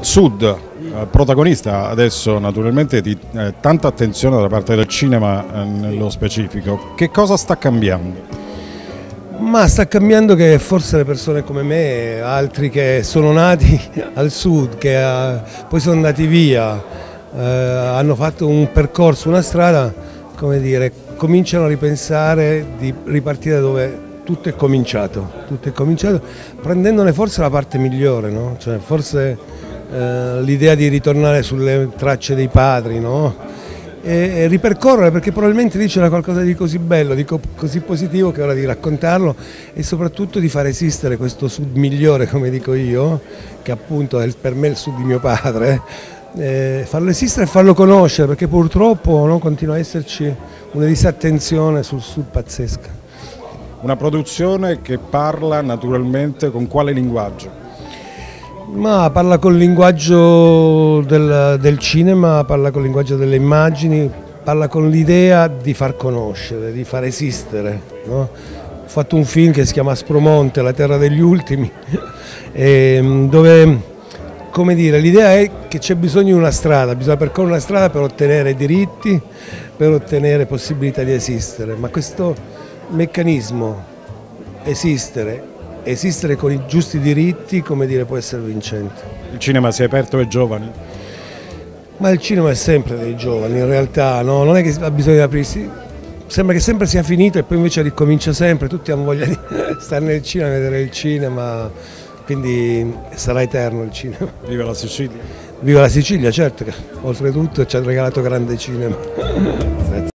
Sud, protagonista adesso naturalmente di tanta attenzione da parte del cinema nello specifico. Che cosa sta cambiando? Ma sta cambiando che forse le persone come me, altri che sono nati al sud, che poi sono andati via, hanno fatto un percorso, una strada, come dire, cominciano a ripensare di ripartire da dove tutto è cominciato, prendendone forse la parte migliore, no? Cioè, forse l'idea di ritornare sulle tracce dei padri, no? E ripercorrere, perché probabilmente lì c'era qualcosa di così bello, di così positivo, che è ora di raccontarlo e soprattutto di far esistere questo sud migliore, come dico io, che appunto è per me il sud di mio padre, farlo esistere e farlo conoscere, perché purtroppo, no, continua a esserci una disattenzione sul sud pazzesca. Una produzione che parla naturalmente con quale linguaggio? Ma parla col linguaggio del cinema, parla col linguaggio delle immagini, parla con l'idea di far conoscere, di far esistere, no? Ho fatto un film che si chiama Aspromonte, la terra degli ultimi, dove, come dire, l'idea è che c'è bisogno di una strada, bisogna percorrere una strada per ottenere diritti, per ottenere possibilità di esistere, ma questo meccanismo, esistere con i giusti diritti, come dire, può essere vincente. Il cinema si è aperto ai giovani? Ma il cinema è sempre dei giovani, in realtà, no? Non è che ha bisogno di aprirsi, sembra che sempre sia finito e poi invece ricomincia sempre, tutti hanno voglia di stare nel cinema, vedere il cinema, quindi sarà eterno il cinema. Viva la Sicilia! Viva la Sicilia, certo, che oltretutto ci ha regalato grande cinema.